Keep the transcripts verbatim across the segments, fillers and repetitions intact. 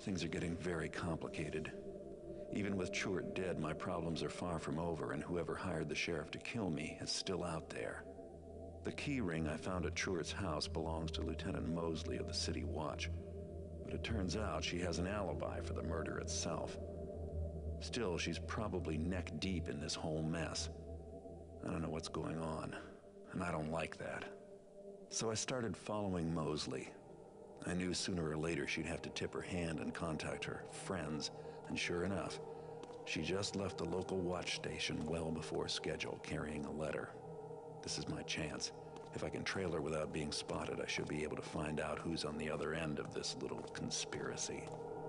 Things are getting very complicated. Even with Chort dead, my problems are far from over, and whoever hired the sheriff to kill me is still out there. The key ring I found at Chort's house belongs to Lieutenant Mosley of the City Watch, but it turns out she has an alibi for the murder itself. Still, she's probably neck-deep in this whole mess. I don't know what's going on, and I don't like that. So I started following Mosley. I knew sooner or later she'd have to tip her hand and contact her friends, and sure enough, she just left the local watch station well before schedule, carrying a letter. This is my chance. If I can trail her without being spotted, I should be able to find out who's on the other end of this little conspiracy.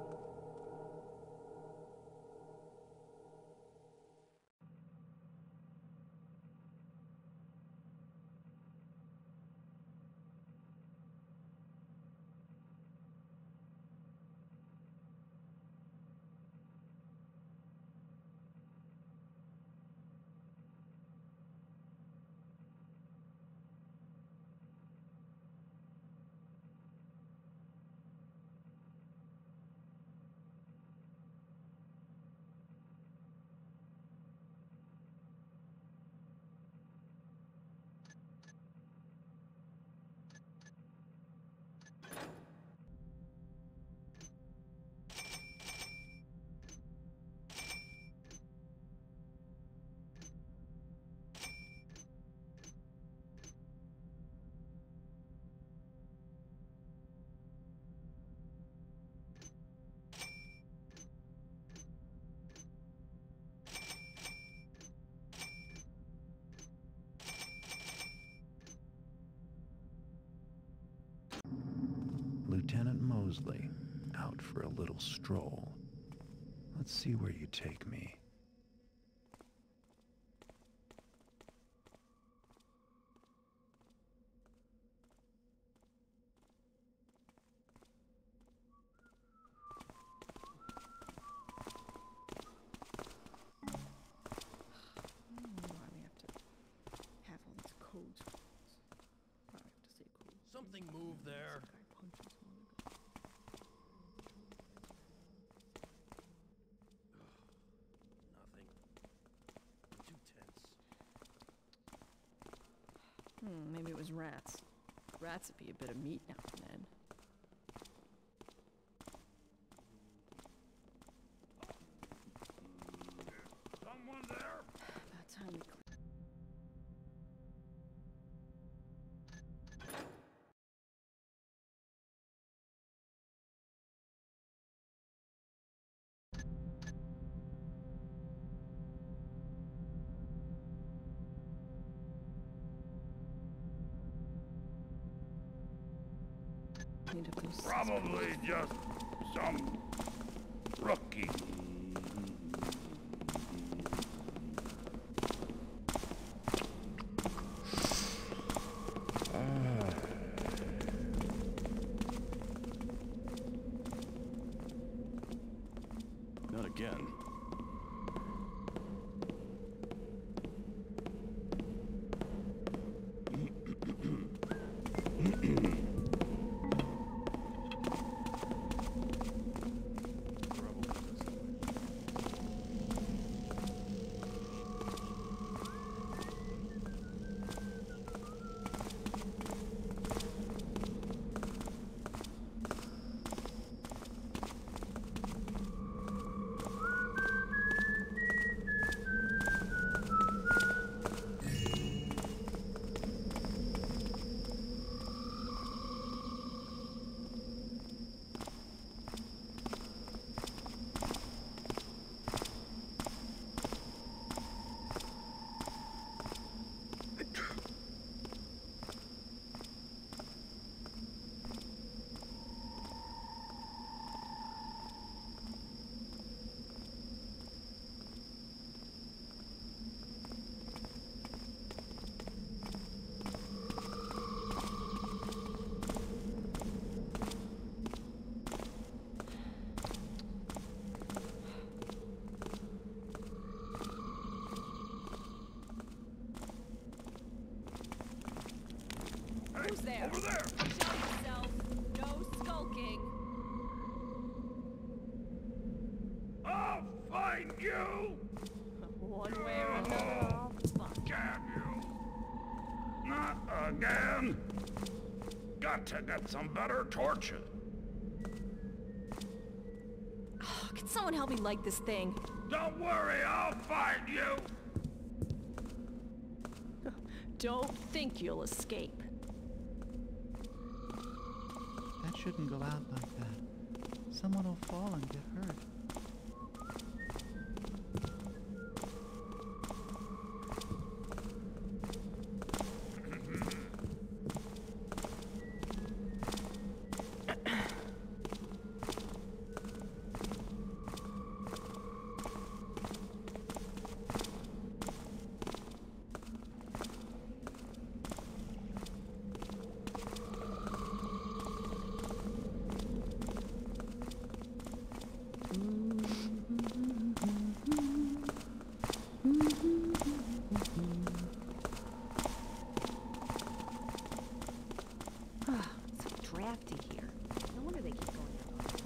Lieutenant Mosley, out for a little stroll. Let's see where you take me. Something moved there. Nothing. Too tense. Hmm, maybe it was rats. Rats would be a bit of meat now and then. Someone there? About time we clear. Probably just some rookie. Not again. Who's there? Over there! Show yourself. No skulking. find you! One way or another, I'll find. Damn you! Not again! Got to get some better torches. Oh, can someone help me light this thing? Don't worry, I'll find you! Don't think you'll escape. That shouldn't go out like that. Someone will fall and get hurt. Drafty here. No wonder they keep going out.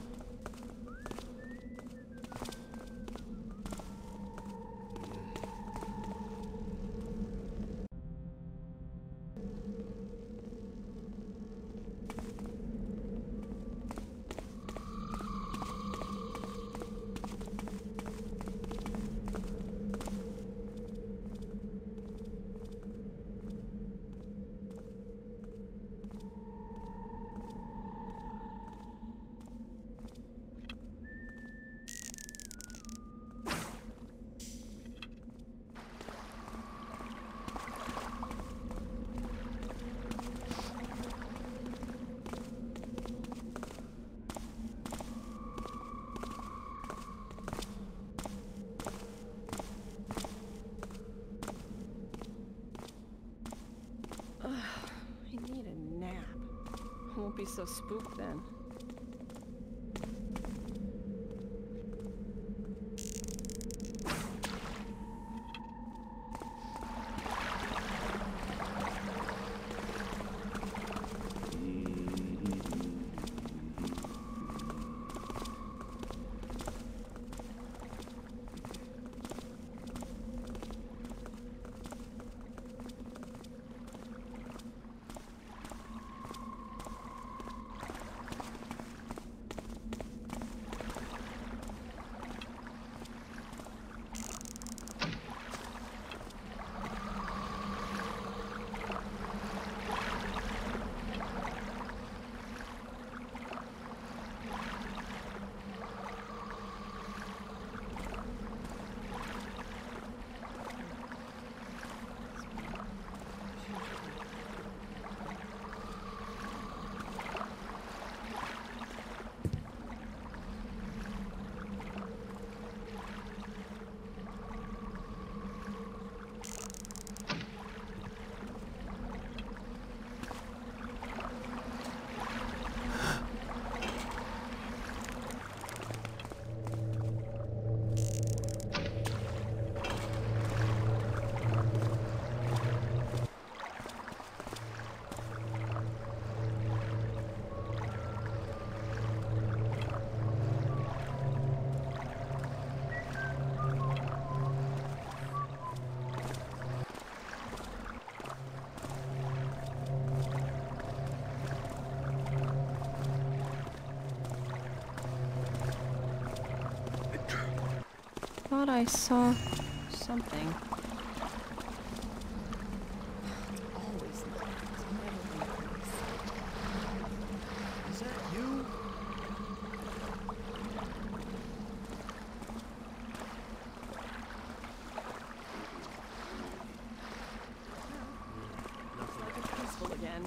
I need a nap. I won't be so spooked then. Thought I saw something. Always like it's never been Is that you? Looks like it's peaceful again.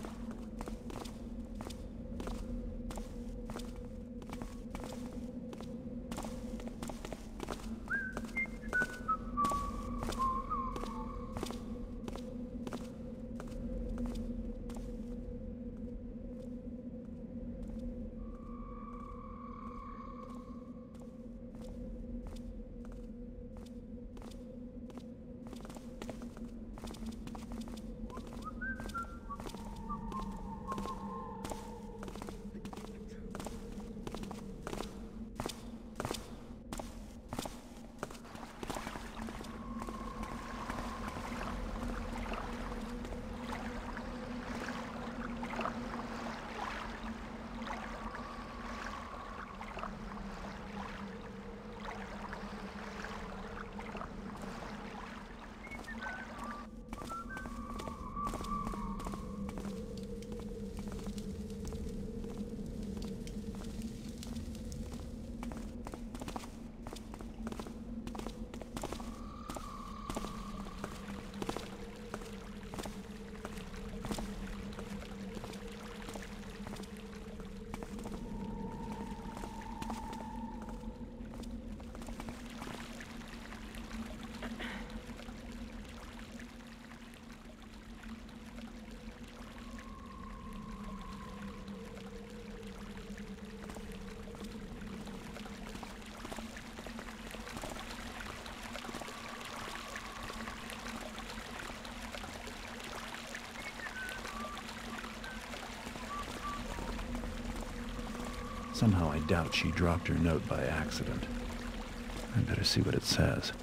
Somehow I doubt she dropped her note by accident. I better see what it says.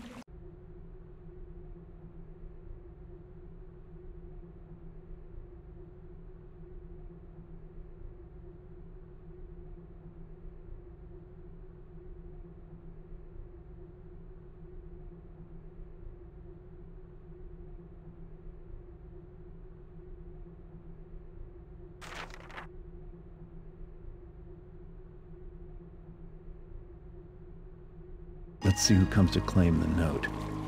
Let's see who comes to claim the note.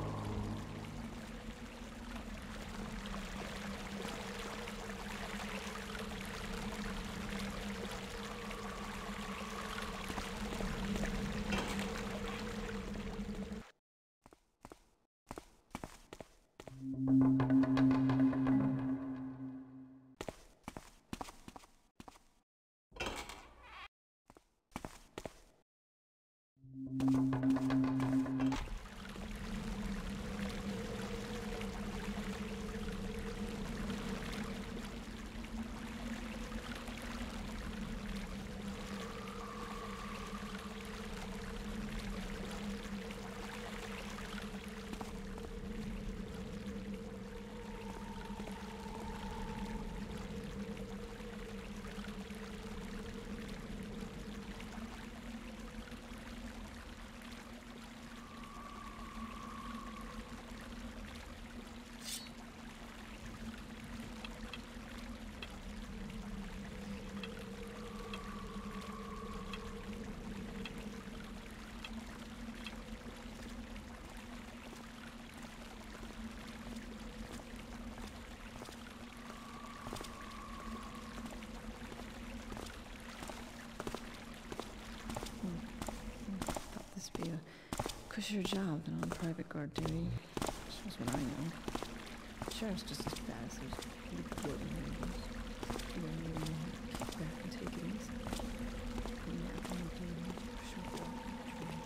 Be a cushier job than on private guard duty. Shows what I know. Sheriff's just as fast as reporting labels. You don't even know how to kick back and take it easy. Nap on the duty, short walk on the trail.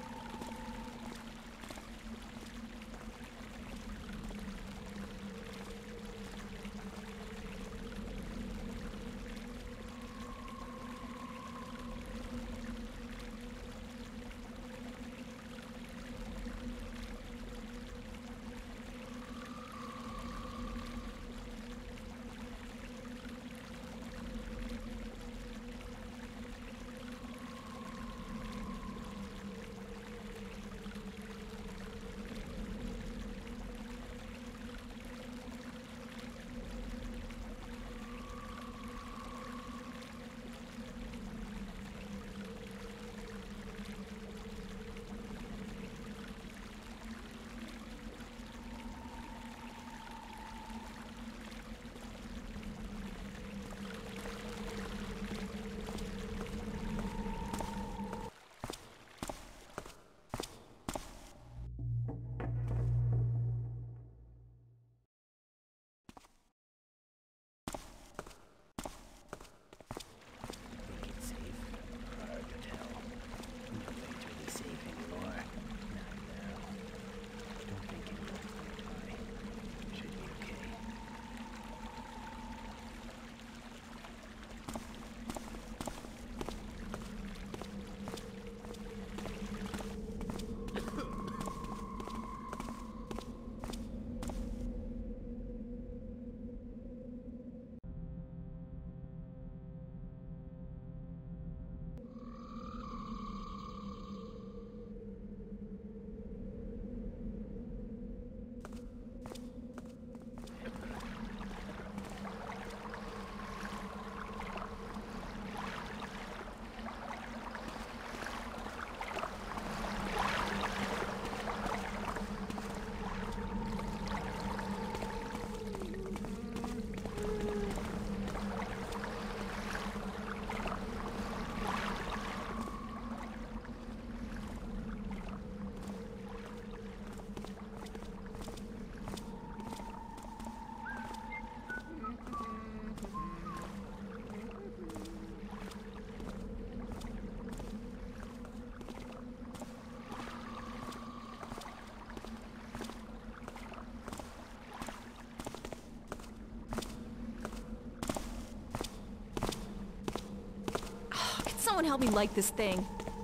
help me light this thing.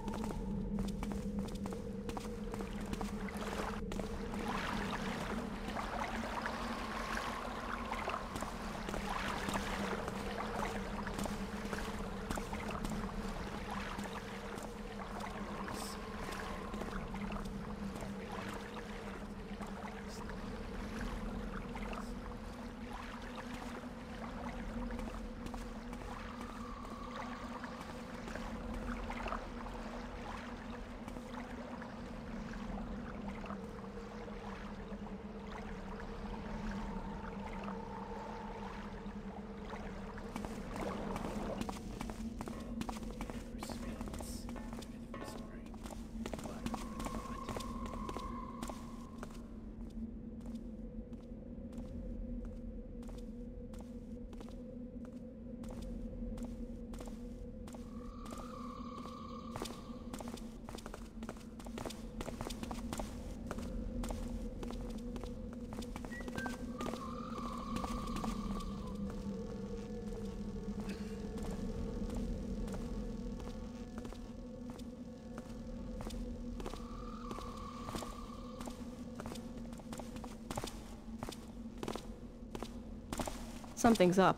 Something's up.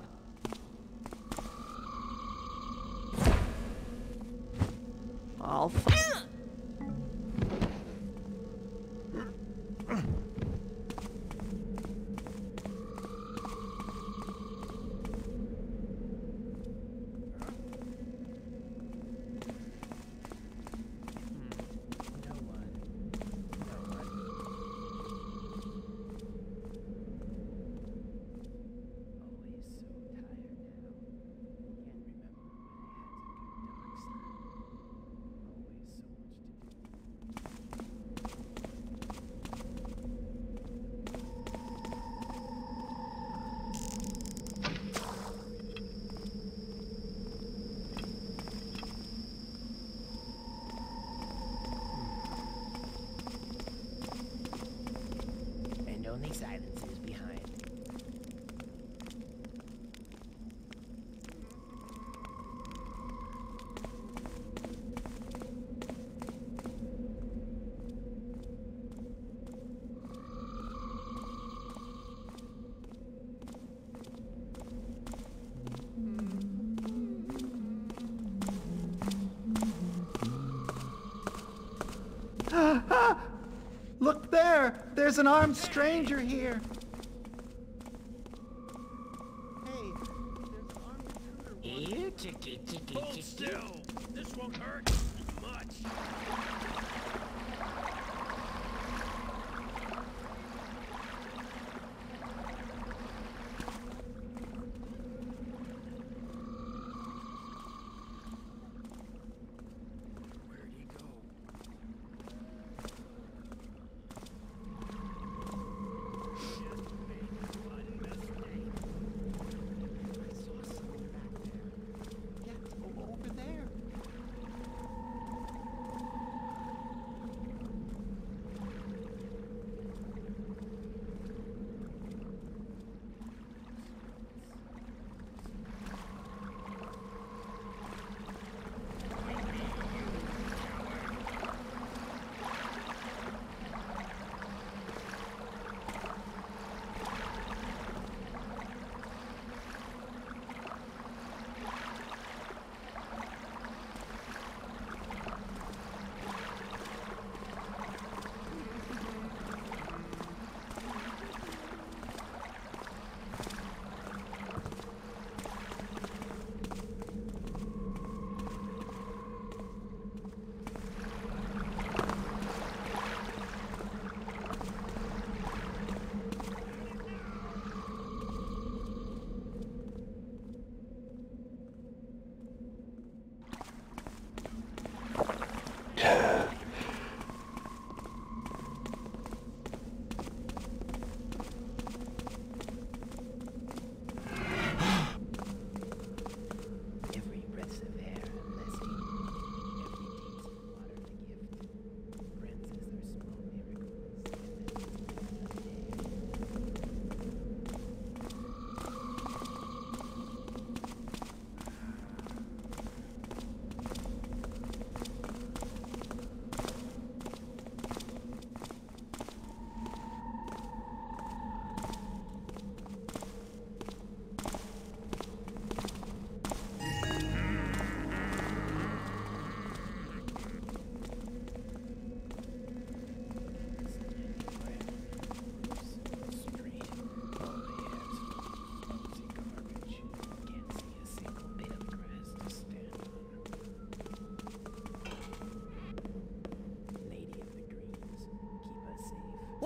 I'll f- Only silence is behind. Look there! There's an armed stranger here! Hey, there's an armed intruder. Here, chicky, chicky, Hold chicky. still. This won't hurt much. Where'd he go? Yeah, o- over there.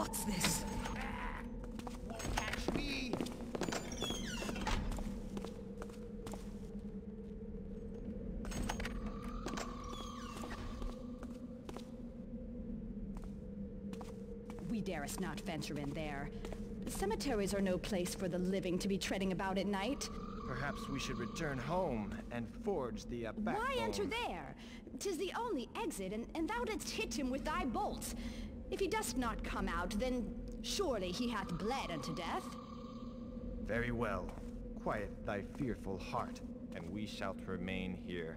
What's this? Won't catch me. We darest not venture in there. Cemeteries are no place for the living to be treading about at night. Perhaps we should return home and forge the uh, backbone. Why enter there? 'Tis the only exit, and, and thou didst hit him with thy bolts. If he dost not come out, then surely he hath bled unto death. Very well. Quiet thy fearful heart, and we shalt remain here.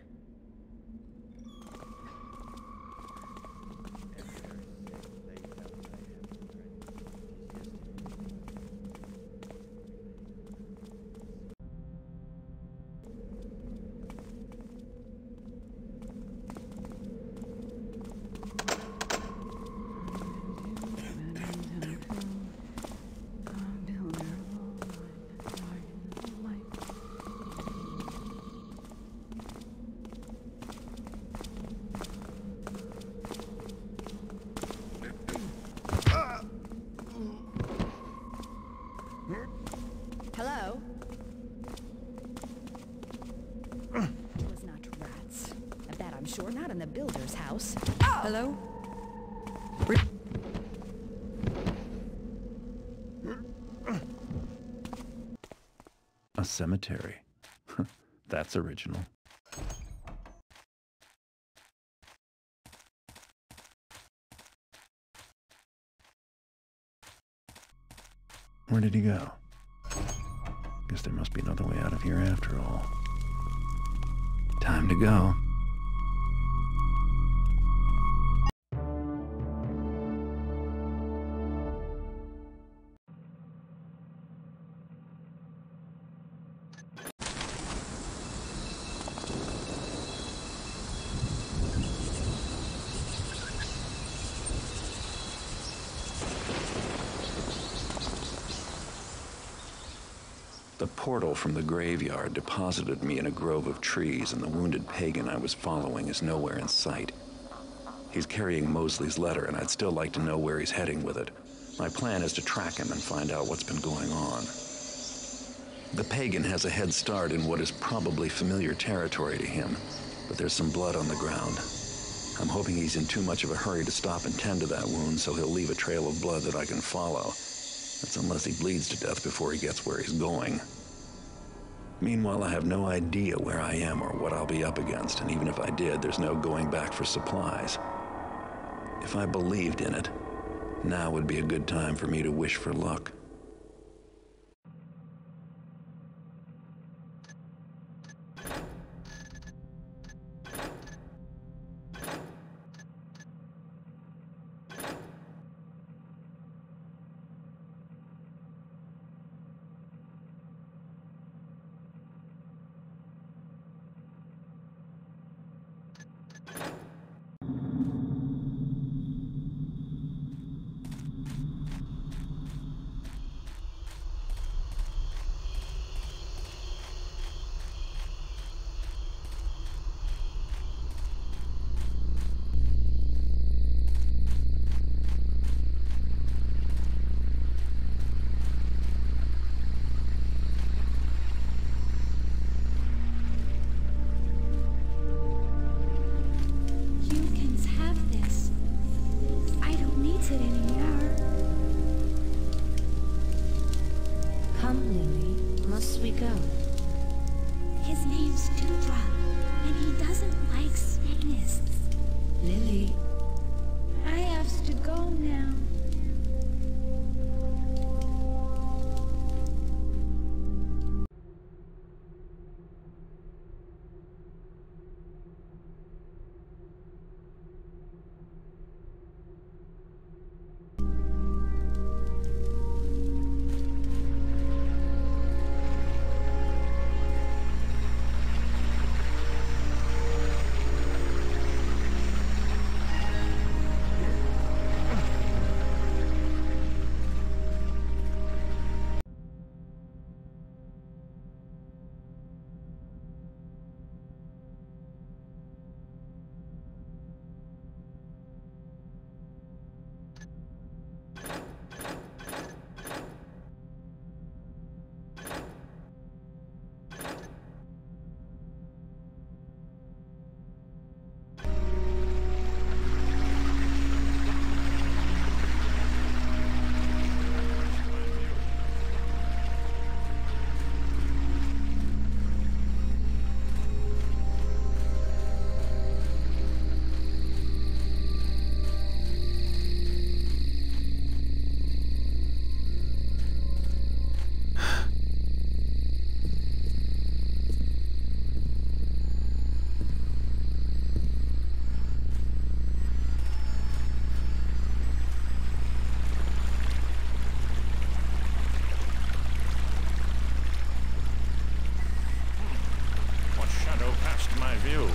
Hello? It was not rats. Of that I'm sure, not in the builder's house. Hello? A cemetery. That's original. Where did he go? Guess there must be another way out of here after all. Time to go. The portal from the graveyard deposited me in a grove of trees, and the wounded pagan I was following is nowhere in sight. He's carrying Mosley's letter, and I'd still like to know where he's heading with it. My plan is to track him and find out what's been going on. The pagan has a head start in what is probably familiar territory to him, but there's some blood on the ground. I'm hoping he's in too much of a hurry to stop and tend to that wound, so he'll leave a trail of blood that I can follow. That's unless he bleeds to death before he gets where he's going. Meanwhile, I have no idea where I am or what I'll be up against, and even if I did, there's no going back for supplies. If I believed in it, now would be a good time for me to wish for luck. my view.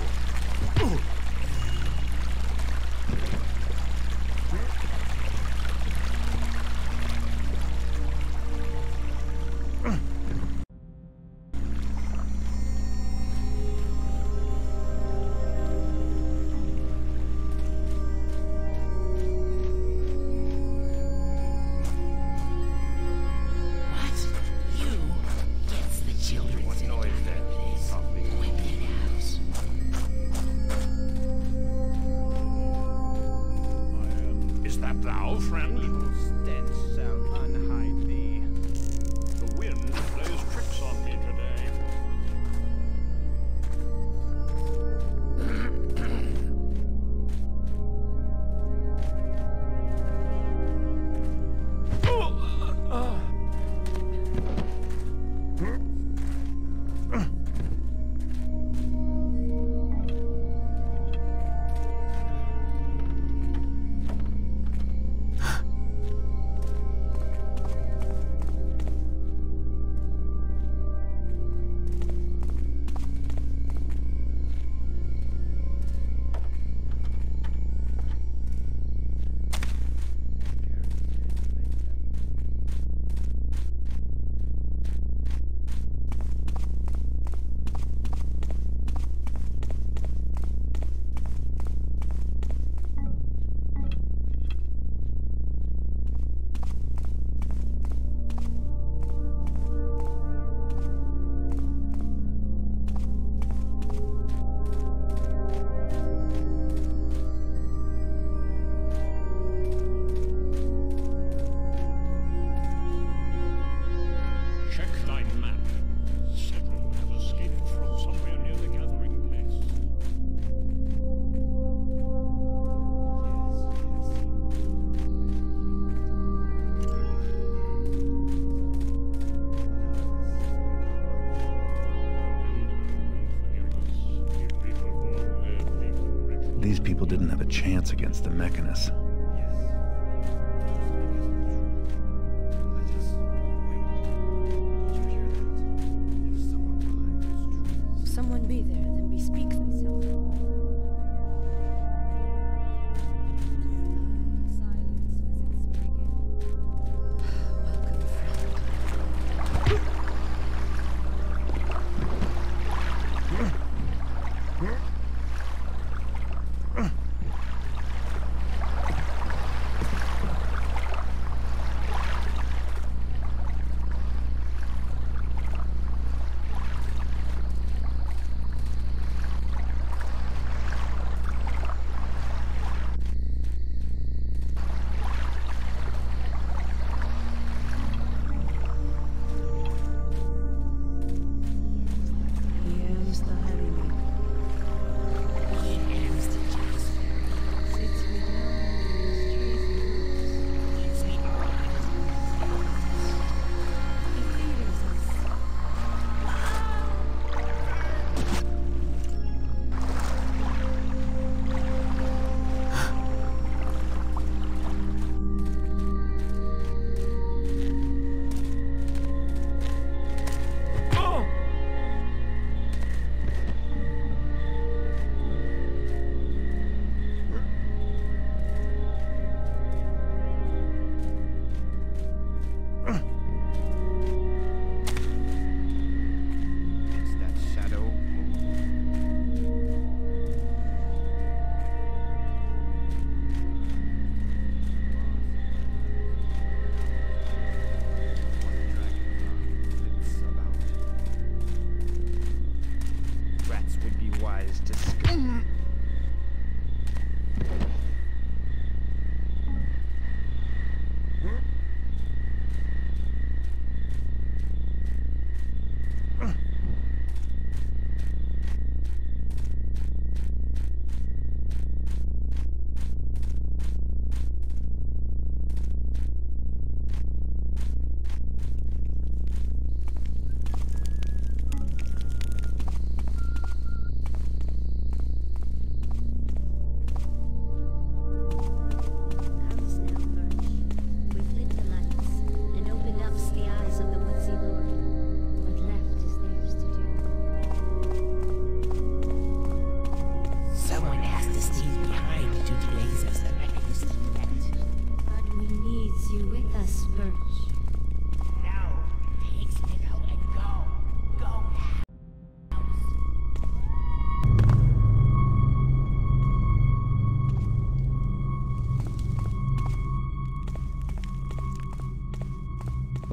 Thou, friend? Evil stench shall unhide thee. The wind plays tricks on me today. These people didn't have a chance against the Mechanists. Someone be there, then bespeak thyself. Silence visits me again. Welcome, friend.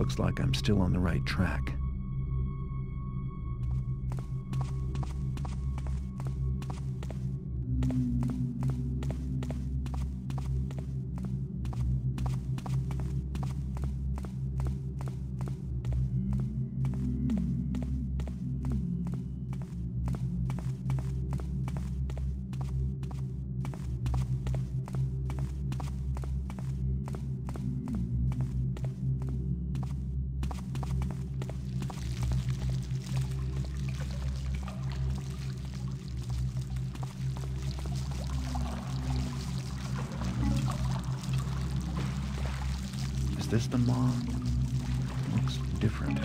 looks like I'm still on the right track. Is this the maw? Looks different.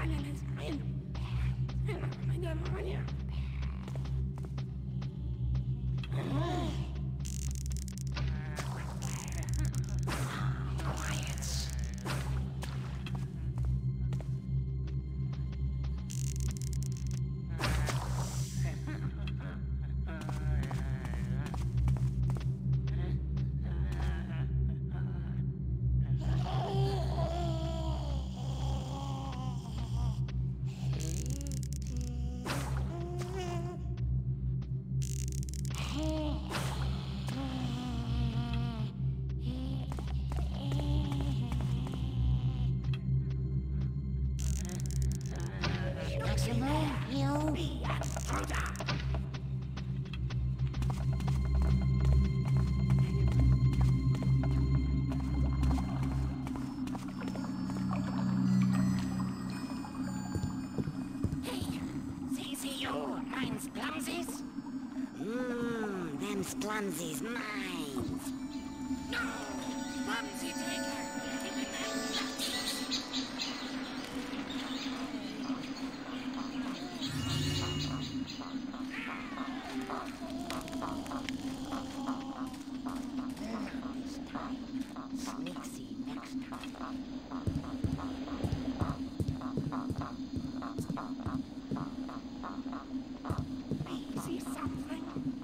Mmm, them Splunzy's mines. No! Splunzy taker! Give me them Sneaksy next time. See something?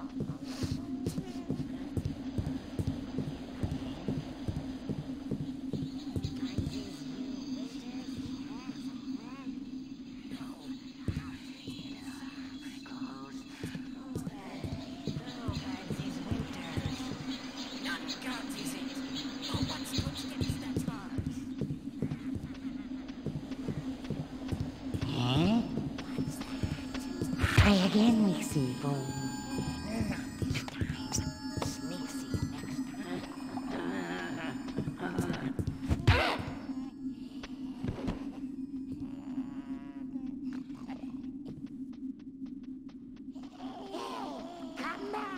Try again, Mixie Boy. Not this time. Sneaksy next time. Come back!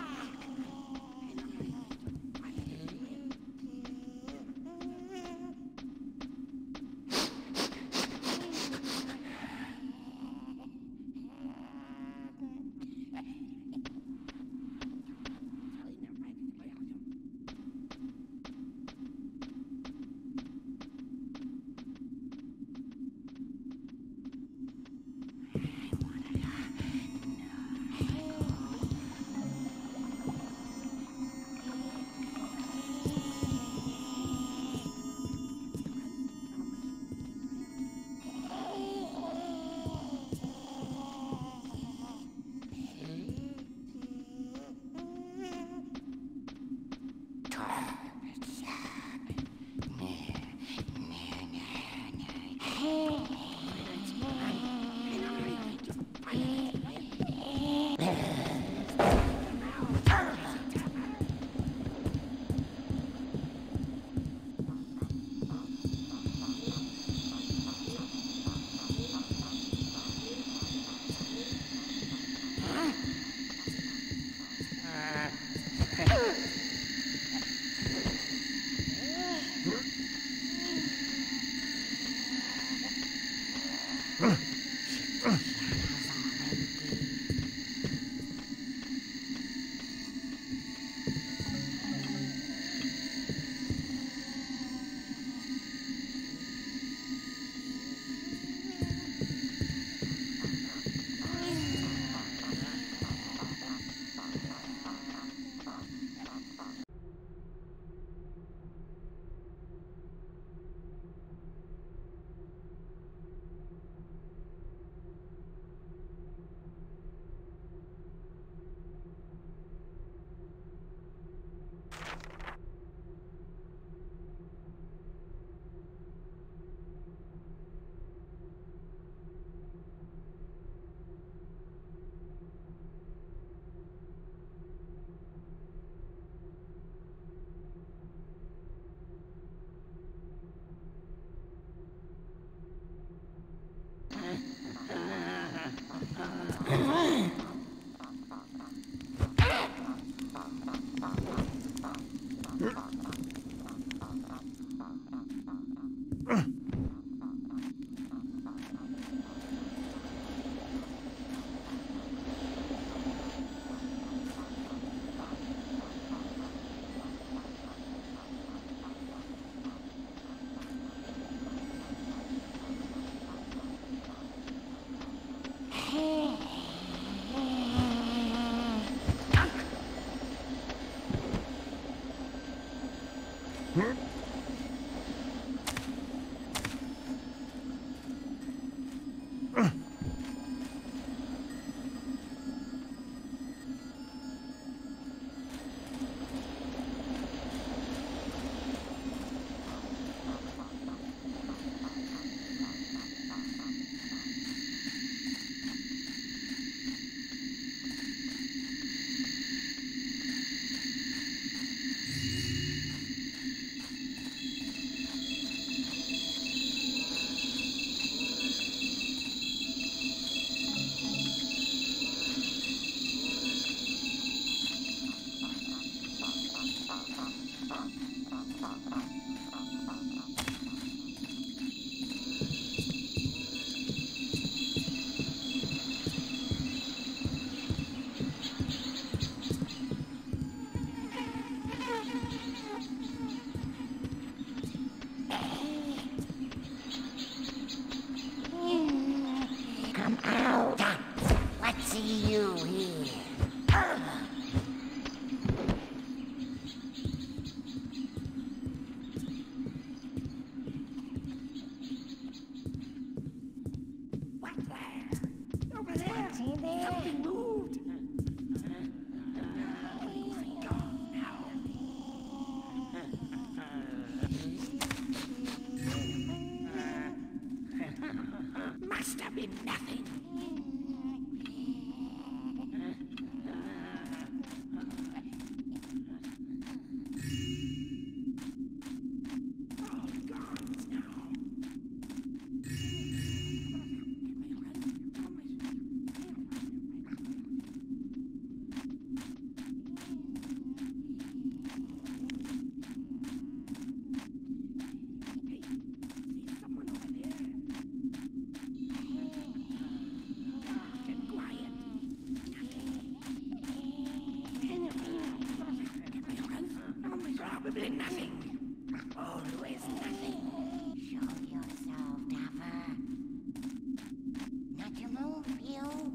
Come out. Let's see you here. What's there? Over there. What's in there? Something moved. Must have been nothing. All gone now. Hey, see someone over there? Get quiet. Probably nothing. Always nothing. Show yourself, Dapper. Not to move, you.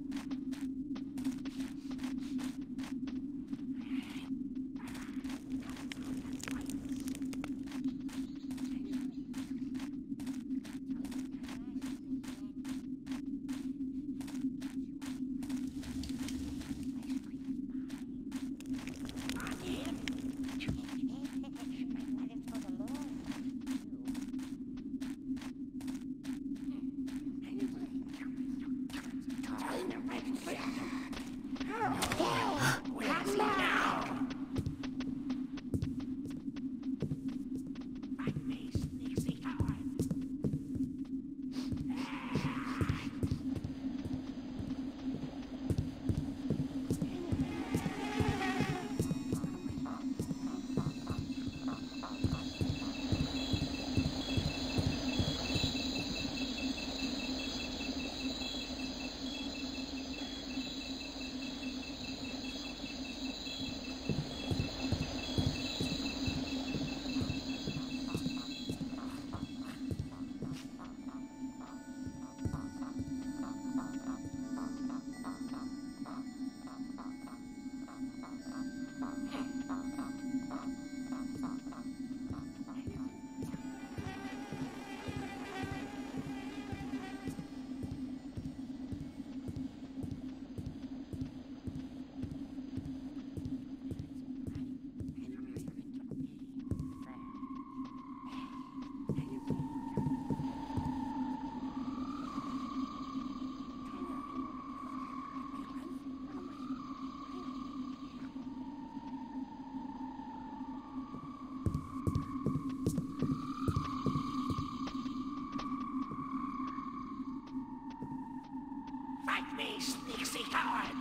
Fight me, Sneaksy coward!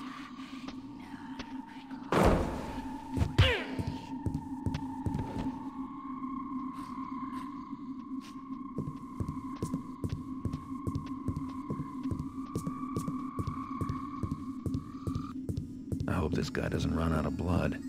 I hope this guy doesn't run out of blood.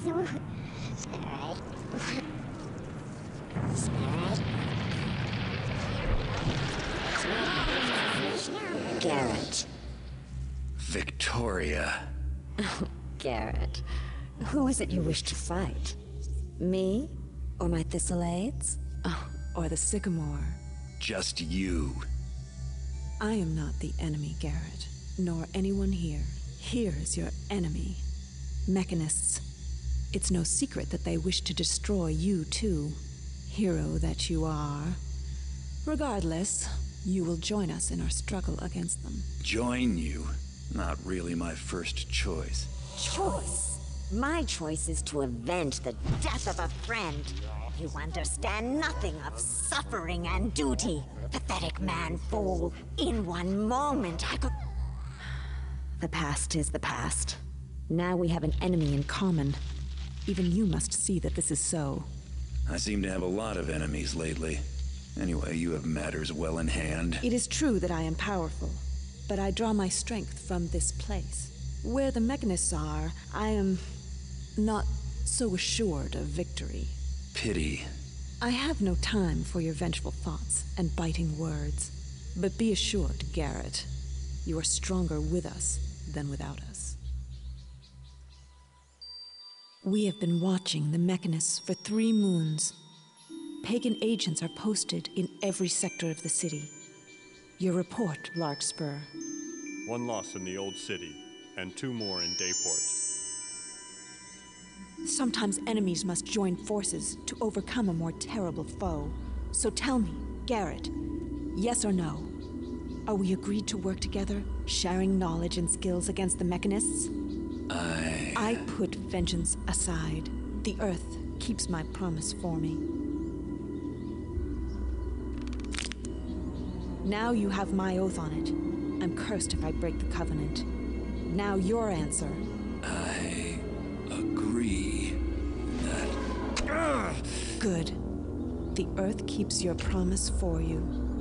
Garrett. Victoria. Garrett. Who is it you wish to fight? Me? Or my Thistlades? Oh, or the Sycamore. Just you. I am not the enemy, Garrett, nor anyone here. Here is your enemy. Mechanists. It's no secret that they wish to destroy you, too. Hero that you are. Regardless, you will join us in our struggle against them. Join you? Not really my first choice. Choice? My choice is to avenge the death of a friend. You understand nothing of suffering and duty. Pathetic man fool. In one moment I could... The past is the past. Now we have an enemy in common. Even you must see that this is so. I seem to have a lot of enemies lately. Anyway, you have matters well in hand. It is true that I am powerful, but I draw my strength from this place. Where the Mechanists are, I am not so assured of victory. Pity. I have no time for your vengeful thoughts and biting words. But be assured, Garrett, you are stronger with us than without us. We have been watching the Mechanists for three moons. Pagan agents are posted in every sector of the city. Your report, Larkspur. One loss in the old city, and two more in Dayport. Sometimes enemies must join forces to overcome a more terrible foe. So tell me, Garrett, yes or no? Are we agreed to work together, sharing knowledge and skills against the Mechanists? I... I put vengeance aside. The Earth keeps my promise for me. Now you have my oath on it. I'm cursed if I break the covenant. Now your answer. I... agree that... Good. The Earth keeps your promise for you.